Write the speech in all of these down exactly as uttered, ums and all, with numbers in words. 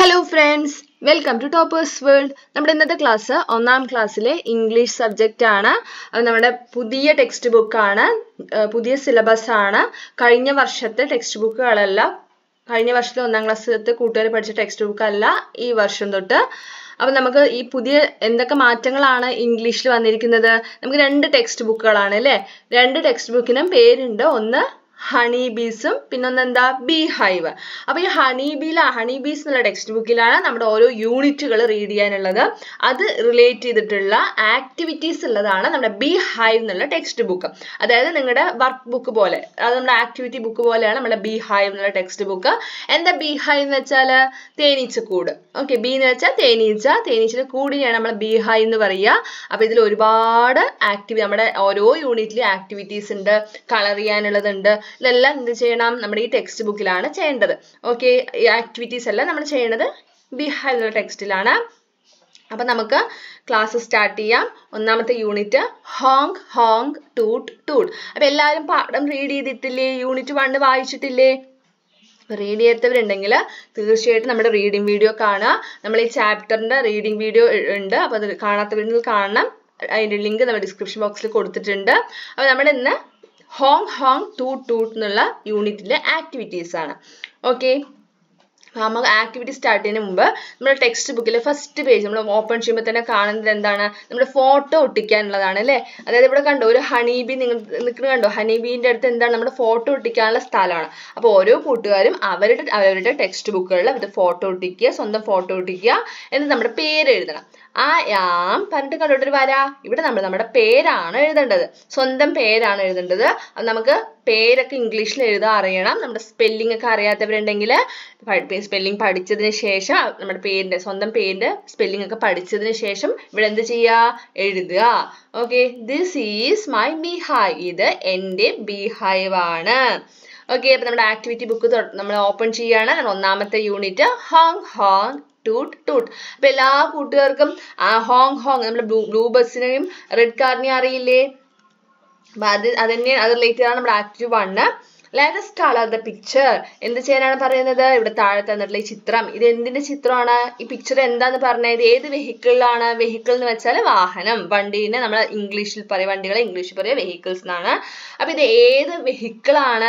Hello friends, welcome to Toppers World. നമ്മുടെ ഇന്നത്തെ class ഒന്നാം ക്ലാസ്സിലെ ഇംഗ്ലീഷ് സബ്ജക്റ്റ് ആണ്. അത് നമ്മുടെ പുതിയ ടെക്സ്റ്റ് ബുക്ക് ആണ്, പുതിയ സിലബസ് ആണ്. കഴിഞ്ഞ വർഷത്തെ ടെക്സ്റ്റ് ബുക്കുകളല്ല, കഴിഞ്ഞ വർഷത്തെ ഒന്നാം ക്ലാസ്സിലത്തെ കൂട്ടുകാർ പഠിച്ച ടെക്സ്റ്റ് ബുക്ക് അല്ല ഈ വർഷം തൊട്ട്. അപ്പോൾ നമുക്ക് ഈ പുതിയ എന്തൊക്കെ മാറ്റങ്ങളാണ് ഇംഗ്ലീഷിൽ വന്നിരിക്കുന്നത്? നമുക്ക് രണ്ട് ടെക്സ്റ്റ് ബുക്കുകളാണ് അല്ലേ? രണ്ട് ടെക്സ്റ്റ് ബുക്കിനും പേരുണ്ട്. ഒന്ന് ഹണി ബീസും പിന്നൊന്ന് എന്താ ബീ ഹൈവ്. അപ്പൊ ഈ ഹണി ബീല ഹണി ബീസ് എന്നുള്ള ടെക്സ്റ്റ് ബുക്കിലാണ് നമ്മുടെ ഓരോ യൂണിറ്റുകൾ റീഡ് ചെയ്യാനുള്ളത്. അത് റിലേറ്റ് ചെയ്തിട്ടുള്ള ആക്ടിവിറ്റീസ് ഉള്ളതാണ് നമ്മുടെ ബീ ഹൈവ് എന്നുള്ള ടെക്സ്റ്റ് ബുക്ക്. അതായത് നിങ്ങളുടെ വർക്ക് ബുക്ക് പോലെ, അത് നമ്മുടെ ആക്ടിവിറ്റി ബുക്ക് പോലെയാണ് നമ്മുടെ ബീ ഹൈവ് എന്നുള്ള ടെക്സ്റ്റ് ബുക്ക്. എന്താ ബീ ഹൈവ് എന്ന് വെച്ചാൽ തേനീച്ചക്കൂട്. ഓക്കെ, ബി എന്ന് വെച്ചാൽ തേനീച്ച, തേനീച്ചയുടെ കൂടിനെയാണ് നമ്മൾ ബീ ഹൈവ് എന്ന് പറയുക. അപ്പൊ ഇതിൽ ഒരുപാട് ആക്ടിവിറ്റി, നമ്മുടെ ഓരോ യൂണിറ്റിലും ആക്ടിവിറ്റീസ് ഉണ്ട്, കളർ ചെയ്യാനുള്ളതുണ്ട്. ഇതെല്ലാം എന്ത് ചെയ്യണം? നമ്മുടെ ഈ ടെക്സ്റ്റ് ബുക്കിലാണ് ചെയ്യേണ്ടത്. ഓക്കെ, ഈ ആക്ടിവിറ്റീസ് എല്ലാം നമ്മൾ ചെയ്യേണ്ടത് ബീ ഹൈവ് എന്നുള്ള ടെക്സ്റ്റിലാണ്. അപ്പൊ നമുക്ക് ക്ലാസ് സ്റ്റാർട്ട് ചെയ്യാം. ഒന്നാമത്തെ unit honk honk toot toot. അപ്പൊ എല്ലാവരും പാഠം റീഡ് ചെയ്തിട്ടില്ലേ? Unit one വായിച്ചിട്ടില്ലേ? റീഡ് ചെയ്യാത്തവരുണ്ടെങ്കിൽ തീർച്ചയായിട്ടും നമ്മുടെ റീഡിംഗ് വീഡിയോ കാണുക. നമ്മൾ ഈ ചാപ്റ്ററിന്റെ റീഡിംഗ് വീഡിയോ ഉണ്ട്, അപ്പൊ അത് കാണാത്തവരുണ്ടെങ്കിൽ കാണണം. അതിന്റെ ലിങ്ക് നമ്മൾ ഡിസ്ക്രിപ്ഷൻ ബോക്സിൽ കൊടുത്തിട്ടുണ്ട്. അപ്പൊ നമ്മുടെ ഇന്ന് ഹോങ് ഹോങ് ടൂട്ട് ടൂട്ട് എന്നുള്ള യൂണിറ്റിലെ ആക്ടിവിറ്റീസ് ആണ്. ഓക്കെ, നമുക്ക് ആക്ടിവിറ്റി സ്റ്റാർട്ട് ചെയ്യുന്നതിന് മുമ്പ് നമ്മുടെ ടെക്സ്റ്റ് ബുക്കിലെ ഫസ്റ്റ് പേജ് നമ്മൾ ഓപ്പൺ ചെയ്യുമ്പോൾ തന്നെ കാണുന്നത് എന്താണ്? നമ്മുടെ ഫോട്ടോ ഒട്ടിക്കാനുള്ളതാണ് അല്ലേ? അതായത് ഇവിടെ കണ്ടോ, ഒരു ഹണി ബീ നിങ്ങൾ നിൽക്കുന്നത് കണ്ടോ? ഹണി ബീൻ്റെ അടുത്ത് എന്താണ്? നമ്മുടെ ഫോട്ടോ ഒട്ടിക്കാനുള്ള സ്ഥലമാണ്. അപ്പോൾ ഓരോ കൂട്ടുകാരും അവരുടെ അവരുടെ ടെക്സ്റ്റ് ബുക്കുകളിൽ അവരുടെ ഫോട്ടോ ഒട്ടിക്കുക, സ്വന്തം ഫോട്ടോ ഒട്ടിക്കുക, എന്നിട്ട് നമ്മുടെ പേര് എഴുതണം. ആ യാം പറഞ്ഞിട്ട് കണ്ടോട്ടൊരു വര. ഇവിടെ നമ്മൾ നമ്മുടെ പേരാണ് എഴുതേണ്ടത്, സ്വന്തം പേരാണ് എഴുതേണ്ടത്. അത് നമുക്ക് പേരൊക്കെ ഇംഗ്ലീഷിൽ എഴുതാൻ അറിയണം. നമ്മുടെ സ്പെല്ലിംഗ് ഒക്കെ അറിയാത്തവരുണ്ടെങ്കിൽ സ്പെല്ലിംഗ് പഠിച്ചതിന് ശേഷം നമ്മുടെ പേരിന്റെ സ്വന്തം പേരിന്റെ സ്പെല്ലിംഗ് ഒക്കെ പഠിച്ചതിന് ശേഷം ഇവിടെ എന്ത് ചെയ്യുക? എഴുതുക. Okay, this is my bee hive. ഇത് എൻ്റെ ബീ ഹൈവ് ആണ്. ഓക്കെ, അപ്പൊ നമ്മുടെ ആക്ടിവിറ്റി ബുക്ക് നമ്മൾ ഓപ്പൺ ചെയ്യാണ്. ഒന്നാമത്തെ unit honk honk toot toot. അപ്പൊ എല്ലാ കൂട്ടുകാർക്കും ആ ഹോങ് ഹോങ് നമ്മുടെ ബ്ലൂ ബ്ലൂ ബസ്സിനെയും റെഡ് കാറിനെയും അറിയില്ലേ? അപ്പൊ അത് അത് തന്നെയാണ്, അത് റിലേറ്റഡ് ആണ് നമ്മുടെ activity one. Let us color the picture. എന്ത് ചെയ്യാനാണ് പറയുന്നത്? ഇവിടെ താഴെ തന്നിട്ടുള്ള ഈ ചിത്രം, ഇത് എന്തിന്റെ ചിത്രമാണ്? ഈ പിക്ചർ എന്താന്ന് പറഞ്ഞത്? ഇത് ഏത് വെഹിക്കിളിലാണ്? വെഹിക്കിൾ എന്ന് വെച്ചാൽ വാഹനം, വണ്ടീനെ നമ്മൾ ഇംഗ്ലീഷിൽ പറയും, വണ്ടികളെ ഇംഗ്ലീഷിൽ പറയുക വെഹിക്കിൾസ് എന്നാണ്. അപ്പൊ ഇത് ഏത് വെഹിക്കിളാണ്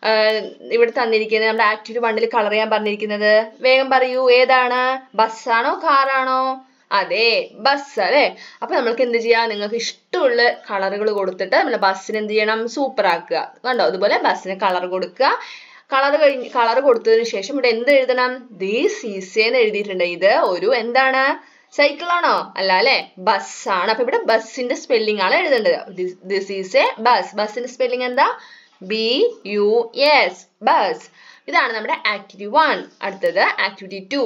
ഇവിടെ തന്നിരിക്കുന്നത്? നമ്മുടെ ആക്ടിവിറ്റി വണ്ണിൽ കളർ ചെയ്യാൻ പറഞ്ഞിരിക്കുന്നത്? വേഗം പറയൂ, ഏതാണ്? ബസ്സാണോ കാറാണോ? അതെ, ബസ് അല്ലേ? അപ്പൊ നമ്മൾക്ക് എന്ത് ചെയ്യാം? നിങ്ങൾക്ക് ഇഷ്ടമുള്ള കളറുകൾ കൊടുത്തിട്ട് നമ്മളെ ബസ്സിന് എന്ത് ചെയ്യണം? സൂപ്പർ ആക്കുക. കണ്ടോ, അതുപോലെ ബസ്സിന് കളർ കൊടുക്കുക. കളർ കഴിഞ്ഞ് കളർ കൊടുത്തതിന് ശേഷം ഇവിടെ എന്ത് എഴുതണം? ദിസ് ഈസ് എന്ന് എഴുതിയിട്ടുണ്ട്. ഇത് ഒരു എന്താണ്? സൈക്കിൾ ആണോ? അല്ല അല്ലെ, ബസ്സാണ്. അപ്പൊ ഇവിടെ ബസ്സിന്റെ സ്പെല്ലിംഗ് ആണ് എഴുതേണ്ടത്. This is a bus. ബസ്സിന്റെ സ്പെല്ലിംഗ് എന്താ? B U S, bus. ഇതാണ് നമ്മുടെ ആക്ടിവിറ്റി വൺ. അടുത്തത് activity two.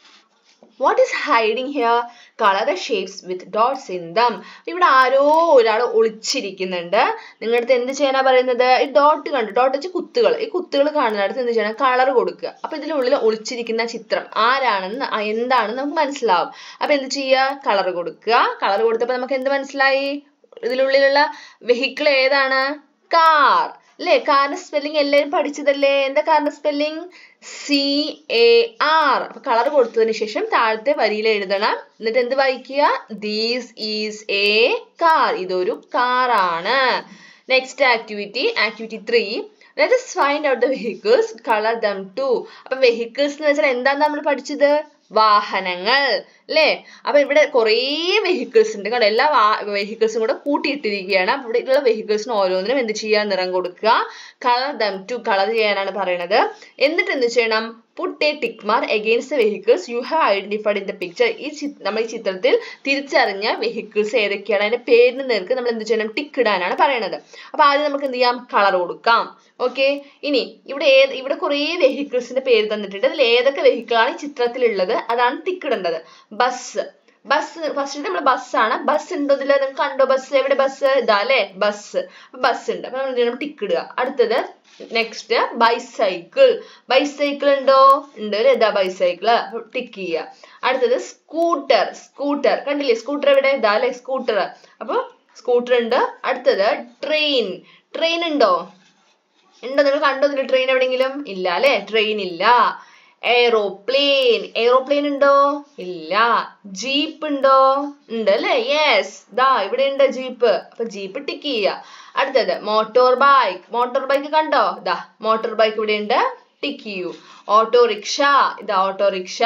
What is hiding here? Color the shapes with dots in them. ഇവിടെ ആരോ ഒരാൾ ഒളിച്ചിരിക്കുന്നുണ്ട്. നിങ്ങളുടെ അടുത്ത് എന്ത് ചെയ്യാനാ പറയുന്നത്? ഈ ഡോട്ട് കണ്ടു, ഡോട്ട് വെച്ച് കുത്തുകൾ, ഈ കുത്തുകൾ കാണുന്നിടത്ത് എന്ത് ചെയ്യണം? കളർ കൊടുക്കുക. അപ്പൊ ഇതിനുള്ളിൽ ഒളിച്ചിരിക്കുന്ന ചിത്രം ആരാണെന്ന് എന്താണെന്ന് നമുക്ക് മനസ്സിലാവും. അപ്പൊ എന്ത് ചെയ്യുക? കളർ കൊടുക്കുക. കളർ കൊടുത്തപ്പോൾ നമുക്ക് എന്ത് മനസ്സിലായി? ഇതിനുള്ളിലുള്ള വെഹിക്കിൾ ഏതാണ്? കാർ അല്ലേ? കാറിന്റെ സ്പെല്ലിംഗ് എല്ലാവരും പഠിച്ചതല്ലേ? എന്താ കാറിന്റെ സ്പെല്ലിംഗ്? C A R. അപ്പൊ കളർ കൊടുത്തതിന് ശേഷം താഴത്തെ വരിയിൽ എഴുതണം. എന്നിട്ട് എന്ത് വായിക്കുക? These is a car. ഇതൊരു കാറാണ്. Next activity, activity three. Let us find out the vehicles, color them too. അപ്പൊ വെഹിക്കിൾസ് എന്ന് വെച്ചാൽ എന്താന്ന് നമ്മൾ പഠിച്ചത്? വാഹനങ്ങൾ അല്ലേ? അപ്പൊ ഇവിടെ കുറേ വെഹിക്കിൾസ് ഉണ്ട് കണ്ടോ, എല്ലാ വെഹിക്കിൾസും കൂടെ കൂട്ടിയിട്ടിരിക്കുകയാണ്. അപ്പൊ ഇവിടെ ഉള്ള വെഹിക്കിൾസിന് ഓരോന്നിനും എന്ത് ചെയ്യുക? നിറം കൊടുക്കുക. കളർ ദം ടു, കളർ ചെയ്യാനാണ് പറയുന്നത്. എന്നിട്ട് എന്ത് ചെയ്യണം? Put a tick mark against the vehicles you have identified in the picture. ഈ നമ്മൾ ഈ ചിത്രത്തിൽ തിരിച്ചറിഞ്ഞ വെഹിക്കിൾസ് ഏതൊക്കെയാണ്, അതിന്റെ പേരിന് നേർക്ക് നമ്മൾ എന്ത് ചെയ്യണം? ടിക്ക് ഇടാനാണ് പറയുന്നത്. അപ്പൊ ആദ്യം നമുക്ക് എന്ത് ചെയ്യാം? കളർ കൊടുക്കാം. ഓക്കെ, ഇനി ഇവിടെ ഏത് ഇവിടെ കുറേ വെഹിക്കിൾസിന്റെ പേര് തന്നിട്ടുണ്ട്. അതിൽ ഏതൊക്കെ വെഹിക്കിളാണ് ഈ ചിത്രത്തിലുള്ളത് അതാണ് ടിക്ക് ഇടേണ്ടത്. ബസ്, ബസ് ഫസ്റ്റ് നമ്മൾ ബസ്സാണ്. ബസ് ഉണ്ടോ ഇതിൽ? നിങ്ങൾക്ക് കണ്ടോ ബസ്? എവിടെ ബസ്? ഇതാ അല്ലെ ബസ്. ബസ് ഉണ്ട്. അപ്പൊ നമ്മൾ ടിക്ക് ഇടുക. അടുത്തത് നെക്സ്റ്റ് ബൈസൈക്കിൾ. ബൈസൈക്കിൾ ഉണ്ടോ? ഉണ്ട് അല്ലെ? ഇതാ ബൈസൈക്കിള്, ടിക്ക് ചെയ്യുക. അടുത്തത് സ്കൂട്ടർ. സ്കൂട്ടർ കണ്ടില്ലേ? സ്കൂട്ടർ എവിടെ? ഇതാ അല്ലെ സ്കൂട്ടർ. അപ്പൊ സ്കൂട്ടർ ഉണ്ട്. അടുത്തത് ട്രെയിൻ. ട്രെയിൻ ഉണ്ടോ? ഉണ്ടോ? നിങ്ങൾ കണ്ടോ ഇതിൽ ട്രെയിൻ എവിടെയെങ്കിലും? ഇല്ല അല്ലെ? ട്രെയിൻ ഇല്ല. എയ്റോപ്ലെയിൻ. എയ്റോപ്ലെയിൻ ഉണ്ടോ? ഇല്ല. ജീപ്പ് ഉണ്ടോ? ഉണ്ട് അല്ലേ? യെസ്, ദാ ഇവിടെ ഉണ്ട് ജീപ്പ്. അപ്പൊ ജീപ്പ് ടിക്ക് ചെയ്യുക. അടുത്തത് മോട്ടോർ ബൈക്ക്. മോട്ടോർ ബൈക്ക് കണ്ടോ? ദാ മോട്ടോർ ബൈക്ക് ഇവിടെ ഉണ്ട്, ടിക്ക് ചെയ്യൂ. ഓട്ടോറിക്ഷ, ഇതാ ഓട്ടോറിക്ഷ.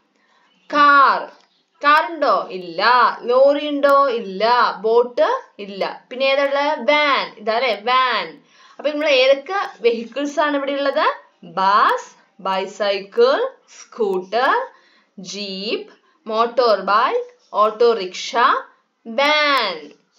കാർ, കാർ ഉണ്ടോ? ഇല്ല. ലോറി ഉണ്ടോ? ഇല്ല. ബോട്ട് ഇല്ല. പിന്നെ ഏതാ? വാൻ, ഇതാല്ലേ വാൻ. അപ്പൊ നമ്മൾ ഏതൊക്കെ വെഹിക്കിൾസ് ആണ് ഇവിടെ ഉള്ളത്? Bus, bicycle, scooter, jeep, motor bike, autorickshaw, van.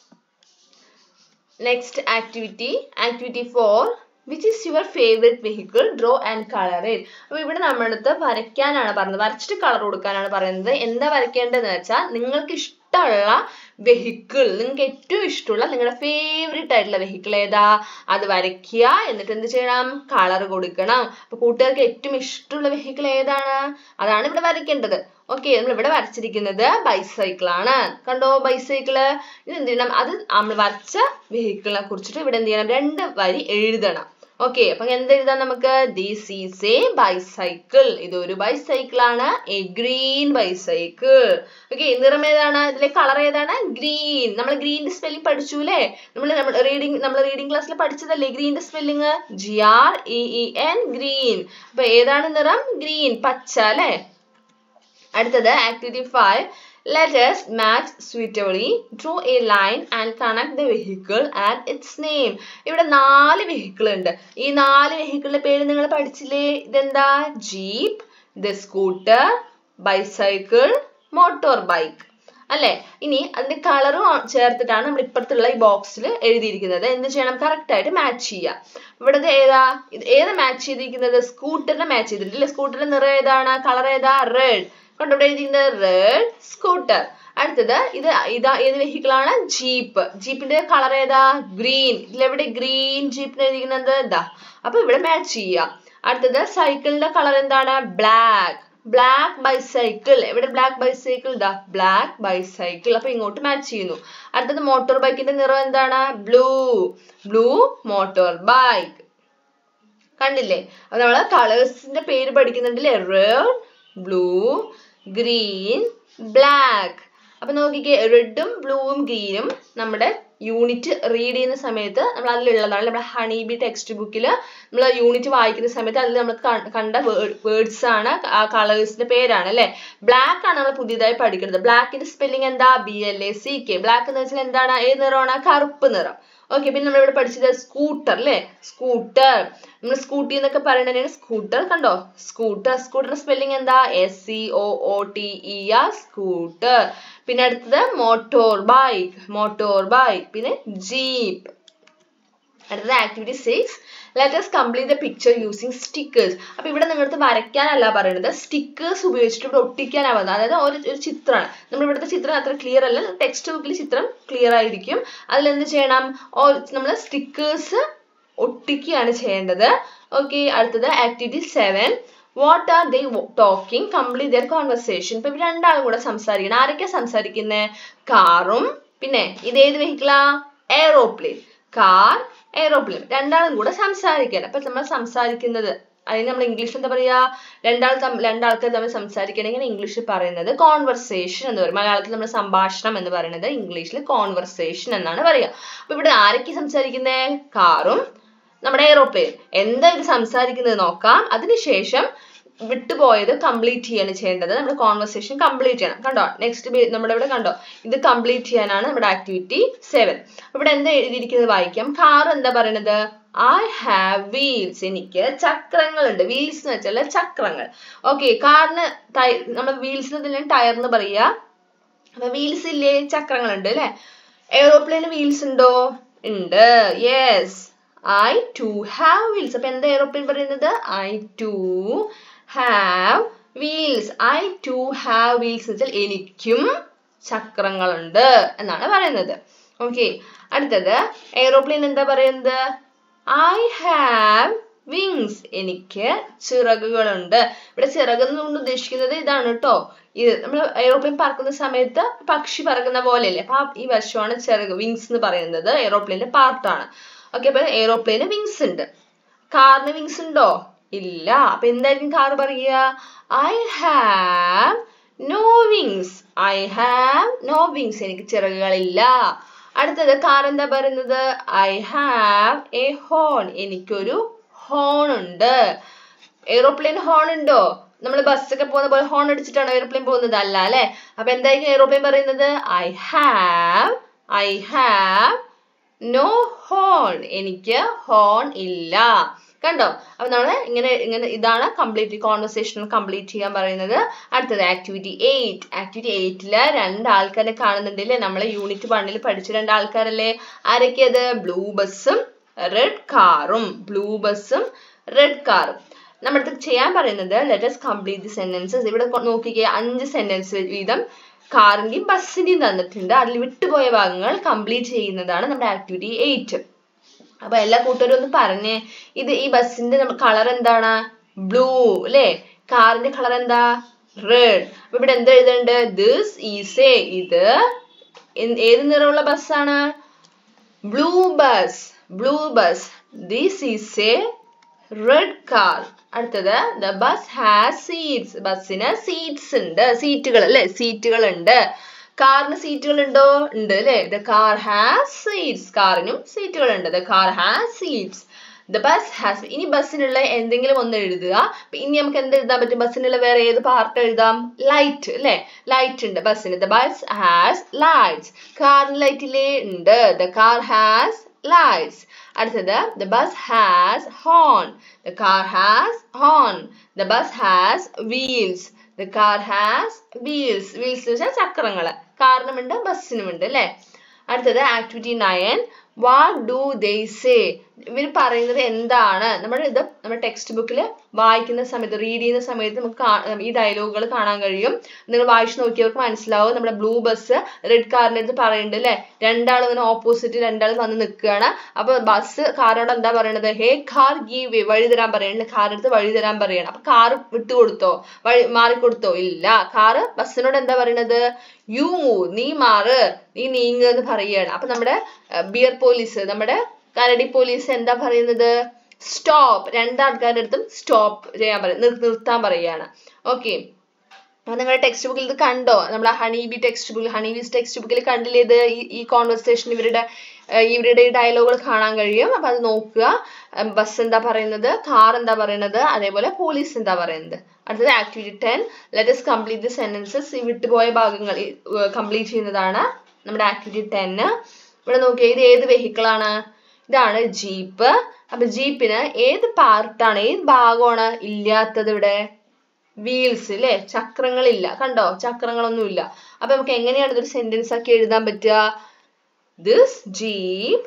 Next activity, activity four. Which is your favorite vehicle? Draw and color it. അപ്പൊ ഇവിടെ നമ്മളടുത്ത് വരയ്ക്കാനാണ് പറയുന്നത്, വരച്ചിട്ട് കളർ കൊടുക്കാനാണ് പറയുന്നത്. എന്താ വരയ്ക്കേണ്ടതെന്ന് വെച്ചാൽ നിങ്ങൾക്ക് ഇഷ്ടമുള്ള വെഹിക്കിൾ, നിങ്ങൾക്ക് ഏറ്റവും ഇഷ്ടമുള്ള നിങ്ങളുടെ ഫേവറേറ്റ് ആയിട്ടുള്ള വെഹിക്കിൾ ഏതാ അത് വരയ്ക്കുക. എന്നിട്ട് എന്ത് ചെയ്യണം? കളർ കൊടുക്കണം. അപ്പൊ കൂട്ടുകാർക്ക് ഏറ്റവും ഇഷ്ടമുള്ള വെഹിക്കിൾ ഏതാണ് അതാണ് ഇവിടെ വരയ്ക്കേണ്ടത്. ഓക്കെ, നമ്മൾ ഇവിടെ വരച്ചിരിക്കുന്നത് ബൈസൈക്കിൾ ആണ്. കണ്ടോ ബൈസൈക്കിള്? ഇത് എന്ത് ചെയ്യണം? അത് നമ്മൾ വരച്ച വെഹിക്കിളിനെ കുറിച്ചിട്ട് ഇവിടെ എന്ത് ചെയ്യണം? രണ്ട് വരി എഴുതണം. ഓക്കെ, അപ്പൊ എന്ത് എഴുതാം നമുക്ക്? This is a bicycle. ഇതൊരു ബൈസൈക്കിൾ ആണ്. A green bicycle. ഓക്കെ, നിറം ഏതാണ്? ഇതിലെ കളർ ഏതാണ്? ഗ്രീൻ. നമ്മൾ ഗ്രീനിന്റെ സ്പെല്ലിംഗ് പഠിച്ചു അല്ലേ? നമ്മൾ റീഡിംഗ് നമ്മൾ റീഡിംഗ് ക്ലാസ്സിൽ പഠിച്ചതല്ലേ ഗ്രീനിന്റെ spelling? G R E E N, green. അപ്പൊ ഏതാണ് നിറം? ഗ്രീൻ, പച്ച അല്ലേ? അടുത്തത് activity five. Let us match suitably. Draw a line and connect the vehicle and its name. ഇവിടെ നാല് വെഹിക്കിൾ ഉണ്ട്. ഈ നാല് വെഹിക്കിളിന്റെ പേര് നിങ്ങൾ പഠിച്ചില്ലേ? ഇതെന്താ? ജീപ്പ്, ഇത് സ്കൂട്ടർ, ബൈസൈക്കിൾ, മോട്ടോർ ബൈക്ക് അല്ലേ? ഇനി അതിന്റെ കളറും ചേർത്തിട്ടാണ് നമ്മൾ ഇപ്പുറത്തുള്ള ഈ ബോക്സിൽ എഴുതിയിരിക്കുന്നത്. എന്ത് ചെയ്യണം? കറക്റ്റ് ആയിട്ട് മാച്ച് ചെയ്യുക. ഇവിടുത്തെ ഏതാ? ഏതാ മാച്ച് ചെയ്തിരിക്കുന്നത്? സ്കൂട്ടറിനെ മാച്ച് ചെയ്തിട്ടില്ലേ? സ്കൂട്ടറിന്റെ നിറം ഏതാണ്? കളർ ഏതാ? റെഡ്. കണ്ടോ ഇവിടെ എഴുതിയിരിക്കുന്നത്? Red scooter. അടുത്തത് ഇത് ഇതാ ഏത് വെഹിക്കിൾ ആണ്? ജീപ്പ്. ജീപ്പിന്റെ കളർ ഏതാ? ഗ്രീൻ. ഇതിലെവിടെ ഗ്രീൻ ജീപ്പിന് എഴുതിയിരിക്കുന്നത്? ഇതാ. അപ്പൊ ഇവിടെ മാച്ച് ചെയ്യുക. അടുത്തത് സൈക്കിളിന്റെ കളർ എന്താണ്? ബ്ലാക്ക്. Black bicycle. എവിടെ ബ്ലാക്ക് ബൈസൈക്കിൾ? ഇതാ ബ്ലാക്ക് ബൈസൈക്കിൾ. അപ്പൊ ഇങ്ങോട്ട് മാച്ച് ചെയ്യുന്നു. അടുത്തത് മോട്ടോർ ബൈക്കിന്റെ നിറം എന്താണ്? ബ്ലൂ. Blue motor bike. കണ്ടില്ലേ? അപ്പൊ നമ്മള് കളേഴ്സിന്റെ പേര് പഠിക്കുന്നുണ്ടല്ലേ? Red, blue, green, black. അപ്പൊ നോക്കിക്കേ, റെഡും ബ്ലൂവും ഗ്രീനും നമ്മുടെ യൂണിറ്റ് റീഡ് ചെയ്യുന്ന സമയത്ത് നമ്മൾ അതിലുള്ളതാണ്. നമ്മുടെ ഹണി ബി ടെക്സ്റ്റ് ബുക്കിൽ നമ്മൾ യൂണിറ്റ് വായിക്കുന്ന സമയത്ത് അതിൽ നമ്മൾ കണ്ട വേർഡ്സ് ആണ്, ആ കളേഴ്സിന്റെ പേരാണ് അല്ലെ? ബ്ലാക്ക് ആണ് നമ്മൾ പുതിയതായി പഠിക്കുന്നത്. ബ്ലാക്കിന്റെ സ്പെല്ലിംഗ് എന്താ? B L A C K. Black എന്ന് വെച്ചാൽ എന്താണ്? ഏത് നിറമാണ്? കറുപ്പ് നിറം. ഓക്കെ, പിന്നെ നമ്മൾ ഇവിടെ പഠിച്ചത് സ്കൂട്ടർ അല്ലെ? സ്കൂട്ടർ. നമ്മൾ സ്കൂട്ടി എന്നൊക്കെ പറയുന്നതിനാണ് സ്കൂട്ടർ. കണ്ടോ? സ്കൂട്ടർ. സ്കൂട്ടറിന്റെ സ്പെല്ലിംഗ് എന്താ? S C O O T E R, scooter. പിന്നെ അടുത്തത് മോട്ടോർ ബൈക്ക്. Motor bike. പിന്നെ ജീപ്പ്. അടുത്തത് activity six. Let us complete the picture using stickers. അപ്പൊ ഇവിടെ നിങ്ങൾക്ക് വരയ്ക്കാനല്ല പറയുന്നത്, സ്റ്റിക്കേഴ്സ് ഉപയോഗിച്ചിട്ട് ഇവിടെ ഒട്ടിക്കാനാവുന്നത്. അതായത് ഒരു ഒരു ചിത്രമാണ്. നമ്മൾ ഇവിടുത്തെ ചിത്രം അത്ര ക്ലിയർ അല്ല, ടെക്സ്റ്റ് ബുക്കിൽ ചിത്രം ക്ലിയർ ആയിരിക്കും. അതിൽ എന്ത് ചെയ്യണം? നമ്മൾ സ്റ്റിക്കേഴ്സ് ഒട്ടിക്കുകയാണ് ചെയ്യേണ്ടത്. ഓക്കെ, അടുത്തത് activity seven. What are they talking? Complete their conversation. ഇപ്പൊ ഇവർ രണ്ടാളും കൂടെ സംസാരിക്കണം. ആരൊക്കെയാ സംസാരിക്കുന്നത്? കാറും പിന്നെ ഇതേത് വെഹിക്കിളാ? എയ്റോപ്ലെയിൻ. Car, aeroplane. രണ്ടാളും കൂടെ സംസാരിക്കണം. അപ്പൊ നമ്മൾ സംസാരിക്കുന്നത് അതിന് നമ്മൾ ഇംഗ്ലീഷിൽ എന്താ പറയാ? രണ്ടാൾ രണ്ടാൾക്കാർ തമ്മിൽ സംസാരിക്കണമെങ്കിൽ ഇംഗ്ലീഷിൽ പറയുന്നത് കോൺവെർസേഷൻ എന്ന് പറയും. മലയാളത്തിൽ നമ്മൾ സംഭാഷണം എന്ന് പറയുന്നത് ഇംഗ്ലീഷിൽ കോൺവെർസേഷൻ എന്നാണ് പറയുക. അപ്പൊ ഇവിടെ ആരൊക്കെ സംസാരിക്കുന്നത്? കാറും നമ്മുടെ എയ്റോപ്ലെയിൻ. എന്താ ഇത് സംസാരിക്കുന്നത് നോക്കാം. അതിനുശേഷം വിട്ടുപോയത് കംപ്ലീറ്റ് ചെയ്യാണ് ചെയ്യേണ്ടത്. നമ്മുടെ കോൺവെർസേഷൻ കംപ്ലീറ്റ് ചെയ്യണം. കണ്ടോ? നെക്സ്റ്റ് നമ്മുടെ ഇവിടെ കണ്ടോ? ഇത് കംപ്ലീറ്റ് ചെയ്യാനാണ് നമ്മുടെ ആക്ടിവിറ്റി സെവൻ. ഇവിടെ എന്താ എഴുതിയിരിക്കുന്നത് വായിക്കാം. കാർ എന്താ പറയുന്നത്? I have wheels. എനിക്ക് ചക്രങ്ങളുണ്ട്. വീൽസ് എന്ന് വെച്ചാൽ ചക്രങ്ങൾ. ഓക്കെ, കാറിന് നമ്മൾ വീൽസിന് ടയർ എന്ന് പറയാ. അപ്പൊ വീൽസ് ഇല്ലേ? ചക്രങ്ങളുണ്ട് അല്ലെ? എയ്റോപ്ലെയിന് വീൽസ് ഉണ്ടോ? ഉണ്ട്. Yes, I too have wheels. അപ്പൊ എന്താ എയ്റോപ്ലെയിൻ പറയുന്നത്? I too have wheels. I too have wheels എന്ന് വെച്ചാൽ എനിക്കും ചക്രങ്ങളുണ്ട് എന്നാണ് പറയുന്നത്. ഓക്കെ, അടുത്തത് എയ്റോപ്ലെയിൻ എന്താ പറയുന്നത്? I have wings. എനിക്ക് ചിറകുകളുണ്ട്. ഇവിടെ ചിറക് എന്നുകൊണ്ട് ഉദ്ദേശിക്കുന്നത് ഇതാണ് കേട്ടോ. ഇത് നമ്മൾ എയ്റോപ്ലെയിൻ പറക്കുന്ന സമയത്ത് പക്ഷി പറക്കുന്ന പോലെയല്ലേ? അപ്പൊ ഈ വശമാണ് ചിറക്. വിങ്സ് എന്ന് പറയുന്നത് എയ്റോപ്ലെയിന്റെ പാർട്ടാണ്. ഓക്കെ, അപ്പൊ എയ്റോപ്ലെയിന് വിങ്സ് ഉണ്ട്. കാറിന് വിങ്സ് ഉണ്ടോ? ഇല്ല. അപ്പൊ എന്തായിരിക്കും കാർ പറയുക? I have no wings. I have no wings. എനിക്ക് ചിറകുകളില്ല. അടുത്തത് കാർ എന്താ പറയുന്നത്? I have a horn. എനിക്കൊരു ഹോൺ ഉണ്ട്. എയ്റോപ്ലെയിൻ ഹോൺ ഉണ്ടോ? നമ്മൾ ബസ്സൊക്കെ പോകുന്ന പോലെ ഹോൺ അടിച്ചിട്ടാണ് എയ്റോപ്ലെയിൻ പോകുന്നത്? അല്ല അല്ലെ. അപ്പൊ എന്തായിരിക്കും എയ്റോപ്ലെയിൻ പറയുന്നത്? I have I have no horn. എനിക്ക് ഹോൺ ഇല്ല. കണ്ടോ? അപ്പൊ നമ്മള് ഇങ്ങനെ ഇങ്ങനെ ഇതാണ് കംപ്ലീറ്റ് കോൺവെർസേഷൻ കംപ്ലീറ്റ് ചെയ്യാൻ പറയുന്നത്. അടുത്തത് ആക്ടിവിറ്റി എയ്റ്റ്. ആക്ടിവിറ്റി എയ്റ്റില് രണ്ട് ആൾക്കാരെ കാണുന്നുണ്ടല്ലേ? നമ്മളെ യൂണിറ്റ് വണ്ണിൽ പഠിച്ച രണ്ട് ആൾക്കാരല്ലേ? ആരൊക്കെയത്? ബ്ലൂ ബസ്സും റെഡ് കാറും. ബ്ലൂ ബസ്സും റെഡ് കാറും. നമ്മുടെ ചെയ്യാൻ പറയുന്നത് let us complete the sentences. ഇവിടെ നോക്കിക്കേ, അഞ്ച് സെന്റൻസ് വീതം കാറിന്റെയും ബസ്സിന്റെയും തന്നിട്ടുണ്ട്. അതിൽ വിട്ടുപോയ ഭാഗങ്ങൾ കംപ്ലീറ്റ് ചെയ്യുന്നതാണ് നമ്മുടെ ആക്ടിവിറ്റി എയ്റ്റ്. അപ്പൊ എല്ലാ കൂട്ടരും ഒന്ന് പറഞ്ഞേ, ഇത് ഈ ബസ്സിന്റെ കളർ എന്താണ്? ബ്ലൂ അല്ലെ? കാറിന്റെ കളർ എന്താ? റെഡ്. അപ്പൊ ഇവിടെ എന്താ എഴുതേണ്ട? ദിസ് ഈസ് എ, ഇത് ഏത് നിറമുള്ള ബസ്സാണ്? Blue bus. Blue bus. This is a red car. അടുത്തത് ദ ബസ് ഹാസ് സീറ്റ്സ്. ബസ്സിന് സീറ്റ്സ് ഉണ്ട്, സീറ്റുകൾ അല്ലെ? സീറ്റുകൾ ഉണ്ട്. കാറിന് സീറ്റുകൾ ഉണ്ടോ? ഉണ്ട് അല്ലെ? The car has seats. കാറിനും സീറ്റുകൾ ഉണ്ട്. The car has seats. The bus has. ഇനി ബസ്സിനുള്ള എന്തെങ്കിലും ഒന്ന് എഴുതുക. ഇനി നമുക്ക് എന്ത് എഴുതാൻ പറ്റും? ബസ്സിനുള്ള വേറെ ഏത് പാർട്ട് എഴുതാം? ലൈറ്റ് അല്ലെ? ലൈറ്റ് ഉണ്ട് ബസ്സിന്. The bus has lights. കാറിന് ലൈറ്റ് ഇല്ലേ? ഉണ്ട്. The car has lights. അടുത്തത് the bus has horn. The car has horn. The bus has wheels. The car has wheels. Wheels എന്ന് വെച്ചാൽ ചക്രങ്ങൾ. കാറിനുമുണ്ട് ബസ്സിനുമുണ്ട് അല്ലെ? അടുത്തത് activity nine. What do they say? ഇവർ പറയുന്നത് എന്താണ്? നമ്മുടെ ഇത് നമ്മുടെ ടെക്സ്റ്റ് ബുക്കിൽ വായിക്കുന്ന സമയത്ത് റീഡ് ചെയ്യുന്ന സമയത്ത് നമുക്ക് ഈ ഡയലോഗുകൾ കാണാൻ കഴിയും. നിങ്ങൾ വായിച്ചു നോക്കിയവർക്ക് മനസ്സിലാവും. നമ്മുടെ ബ്ലൂ ബസ് റെഡ് കാറിന്റെ അടുത്ത് പറയുന്നുണ്ട് അല്ലെ? രണ്ടാളും ഇങ്ങനെ ഓപ്പോസിറ്റ് രണ്ടാളും വന്ന് നിൽക്കുകയാണ്. അപ്പൊ ബസ് കാറിനോട് എന്താ പറയണത്? ഹേ കാർ ഗീവ് വേ, വഴി തരാൻ പറയണ. കാറിനടുത്ത് വഴി തരാൻ പറയണം. അപ്പൊ കാറ് വിട്ടുകൊടുത്തോ? വഴി മാറിക്കൊടുത്തോ? ഇല്ല. കാറ് ബസ്സിനോട് എന്താ പറയണത്? യു മൂവ്, നീ മാറ്, നീ നീങ്ങ് എന്ന് പറയുകയാണ്. അപ്പൊ നമ്മുടെ ബിയർ പോലീസ്, നമ്മുടെ കരടി പോലീസ് എന്താ പറയുന്നത്? സ്റ്റോപ്പ്. രണ്ടാൾക്കാരുടെ അടുത്തും സ്റ്റോപ്പ് ചെയ്യാൻ പറയും, നിർത്താൻ പറയുകയാണ്. ഓക്കെ. അപ്പൊ നിങ്ങളുടെ ടെക്സ്റ്റ് ബുക്കിൽ ഇത് കണ്ടോ? നമ്മുടെ ഹണിബി ടെക്സ്റ്റ് ബുക്കിൽ ഹണിബീസ് ടെക്സ്റ്റ് ബുക്കിൽ കണ്ടില്ലേ ഇത്? ഈ കോൺവെർസേഷൻ ഇവരുടെ ഇവരുടെ ഈ ഡയലോഗുകൾ കാണാൻ കഴിയും. അപ്പൊ അത് നോക്കുക. ബസ് എന്താ പറയുന്നത്? കാർ എന്താ പറയുന്നത്? അതേപോലെ പോലീസ് എന്താ പറയുന്നത്? അടുത്തത് activity ten. Let us complete the sentences. ഈ വിട്ടുപോയ ഭാഗങ്ങൾ കംപ്ലീറ്റ് ചെയ്യുന്നതാണ് നമ്മുടെ ആക്ടിവിറ്റി ടെൻ. ഇവിടെ നോക്കിയാൽ ഇത് ഏത് വെഹിക്കിൾ ആണ്? ഇതാണ് ജീപ്പ്. അപ്പൊ ജീപ്പിന് ഏത് പാർട്ടാണ്, ഏത് ഭാഗമാണ് ഇല്ലാത്തത്? ഇവിടെ വീൽസ് അല്ലെ? ചക്രങ്ങളില്ല. കണ്ടോ? ചക്രങ്ങളൊന്നും ഇല്ല. അപ്പൊ നമുക്ക് എങ്ങനെയാണ് ഇതൊരു സെന്റൻസ് ആക്കി എഴുതാൻ പറ്റുക? This jeep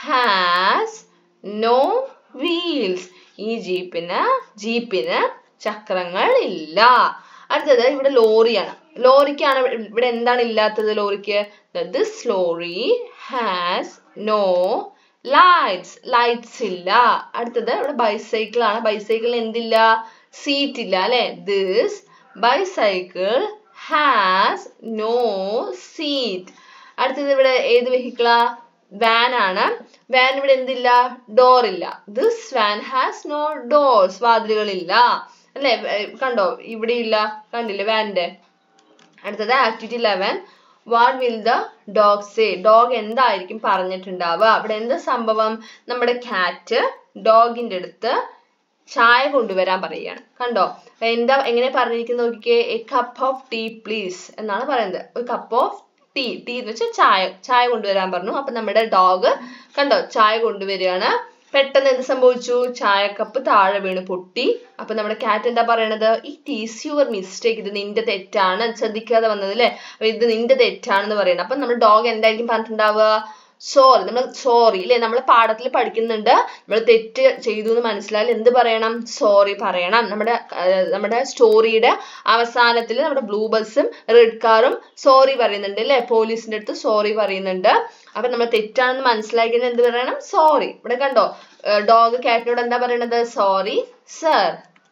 has no wheels. ഈ ജീപ്പിന് ജീപ്പിന് ചക്രങ്ങൾ ഇല്ല. അടുത്തത് ഇവിടെ ലോറിയാണ്. ലോറിക്കാണ് ഇവിടെ എന്താണ് ഇല്ലാത്തത്? ലോറിക്ക് this lorry has no lights. Lights ഇല്ല. അടുത്തത് ഇവിടെ ബൈസൈക്കിൾ ആണ്. ബൈസൈക്കിളിന് എന്തില്ല? സീറ്റ് ഇല്ല അല്ലെ? this bicycle has no seat. അടുത്തത് ഇവിടെ ഏത് വെഹിക്കിളാ? വാൻ ആണ്. വാൻ ഇവിടെ എന്തില്ല? ഡോർ ഇല്ല. this van has no doors. വാതിലുകളില്ല അല്ലെ? കണ്ടോ? ഇവിടെ ഇല്ല. കണ്ടില്ലേ വാനിന്റെ? അടുത്തത് activity eleven. What will the dog say? Dog എന്തായിരിക്കും പറഞ്ഞിട്ടുണ്ടാവുക? അവിടെ എന്താ സംഭവം? നമ്മുടെ കാറ്റ് ഡോഗിന്റെ അടുത്ത് ചായ കൊണ്ടുവരാൻ പറയുകയാണ്. കണ്ടോ? എന്താ എങ്ങനെ പറഞ്ഞിരിക്കുന്നത് നോക്കിക്കേ. A cup of tea please എന്നാണ് പറയുന്നത്. ഒരു കപ്പ് ഓഫ് ടീ. ടീ എന്ന് വെച്ചാൽ ചായ. ചായ കൊണ്ടുവരാൻ പറഞ്ഞു. അപ്പൊ നമ്മുടെ ഡോഗ് കണ്ടോ ചായ കൊണ്ടുവരികയാണ്. പെട്ടെന്ന് എന്ത് സംഭവിച്ചു? ചായക്കപ്പ് താഴെ വീണ് പൊട്ടി. അപ്പൊ നമ്മുടെ കാറ്റ് എന്താ പറയണത്? It is your mistake. ഇത് നിന്റെ തെറ്റാണ്, ശ്രദ്ധിക്കാതെ വന്നത് അല്ലെ? അപ്പൊ ഇത് നിന്റെ തെറ്റാണെന്ന് പറയണം. അപ്പൊ നമ്മുടെ ഡോഗ് എന്തായിരിക്കും പറഞ്ഞിട്ടുണ്ടാവുക? സോറി. നമ്മൾ സോറി അല്ലെ? നമ്മൾ പാഠത്തിൽ പഠിക്കുന്നുണ്ട്. നമ്മൾ തെറ്റ് ചെയ്തു എന്ന് മനസ്സിലായാൽ എന്ത് പറയണം? സോറി പറയണം. നമ്മുടെ നമ്മുടെ സ്റ്റോറിയുടെ അവസാനത്തിൽ നമ്മുടെ ബ്ലൂ ബസ്സും റെഡ് കാറും സോറി പറയുന്നുണ്ട് അല്ലെ? പോലീസിന്റെ അടുത്ത് സോറി പറയുന്നുണ്ട്. അപ്പൊ നമ്മൾ തെറ്റാണെന്ന് മനസ്സിലാക്കിയത് എന്ത് പറയണം? സോറി. ഇവിടെ കണ്ടോ? ഡോഗ് കാറ്റിനോട് എന്താ പറയണത്? Sorry sir.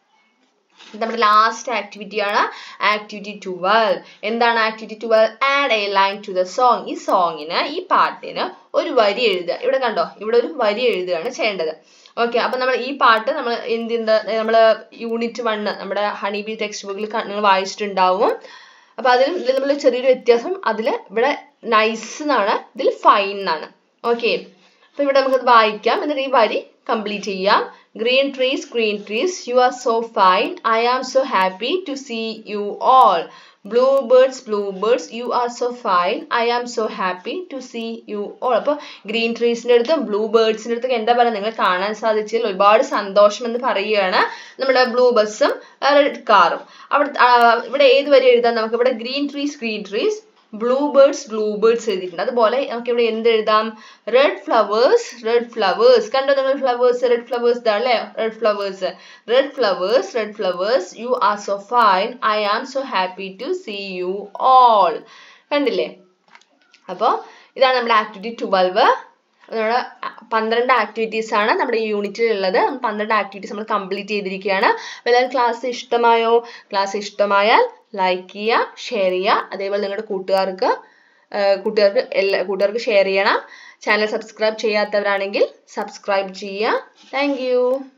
നമ്മുടെ ലാസ്റ്റ് ആക്ടിവിറ്റി ആണ് ആക്ടിവിറ്റി ട്വൽവ്. എന്താണ് activity twelve? Add a line to the song. ഈ സോങ്ങിന്, ഈ പാട്ടിന് ഒരു വരി എഴുതുക. ഇവിടെ കണ്ടോ? ഇവിടെ ഒരു വരി എഴുതുകയാണ് ചെയ്യേണ്ടത്. ഓക്കെ, അപ്പൊ നമ്മൾ ഈ പാട്ട് നമ്മൾ എന്തിന്റെ നമ്മൾ യൂണിറ്റ് വണ്ണ് നമ്മുടെ ഹണി ബി ടെക്സ്റ്റ് ബുക്കിൽ നിങ്ങൾ വായിച്ചിട്ടുണ്ടാവും. അപ്പൊ അതിൽ ഇതിൽ നമ്മൾ ചെറിയൊരു വ്യത്യാസം, അതിൽ ഇവിടെ നൈസ് എന്നാണ്, ഇതിൽ ഫൈൻ എന്നാണ്. ഓക്കെ, അപ്പൊ ഇവിടെ നമുക്കത് വായിക്കാം, എന്നിട്ട് ഈ വരി കംപ്ലീറ്റ് ചെയ്യാം. Green trees green trees you are so fine I am so happy to see you all. Blue birds blue birds you are so fine I am so happy to see you all. അപ്പോൾ green ട്രീസിൻ്റെ അടുത്തും blue ബേർഡ്സിൻ്റെ അടുത്തൊക്കെ എന്താ പറയുക, നിങ്ങൾ കാണാൻ സാധിച്ചതിൽ ഒരുപാട് സന്തോഷം എന്ന് പറയുകയാണ് നമ്മുടെ ബ്ലൂ ബസ്സും റെഡ് കാറും. അവിടെ ഇവിടെ ഏത് വരി എഴുതാം നമുക്ക്? ഇവിടെ green trees green trees blue birds blue birds എഴുതിയിട്ടുണ്ട്. അതുപോലെ നമുക്ക് ഇവിടെ എന്ത് എഴുതാം? Red flowers red flowers. കണ്ടോ നിങ്ങൾ ഫ്ലവേഴ്സ്? റെഡ് ഫ്ലവേഴ്സ് ഇതാ അല്ലേ, red flowers. Red flowers red flowers you are so fine I am so happy to see you all. കണ്ടില്ലേ? അപ്പോൾ ഇതാണ് നമ്മുടെ ആക്ടിവിറ്റി ട്വൽവ്. നമ്മുടെ പന്ത്രണ്ട് ആക്ടിവിറ്റീസ് ആണ് നമ്മുടെ ഈ യൂണിറ്റിൽ ഉള്ളത്. പന്ത്രണ്ട് ആക്ടിവിറ്റീസ് നമ്മൾ കംപ്ലീറ്റ് ചെയ്തിരിക്കുകയാണ്. അപ്പോൾ എല്ലാവരും ക്ലാസ് ഇഷ്ടമായോ? ക്ലാസ് ഇഷ്ടമായാൽ ലൈക്ക് ചെയ്യുക, ഷെയർ ചെയ്യുക. അതേപോലെ നിങ്ങളുടെ കൂട്ടുകാർക്ക് കൂട്ടുകാർക്ക് എല്ലാ കൂട്ടുകാർക്ക് ഷെയർ ചെയ്യണം. ചാനൽ സബ്സ്ക്രൈബ് ചെയ്യാത്തവരാണെങ്കിൽ സബ്സ്ക്രൈബ് ചെയ്യുക. Thank U.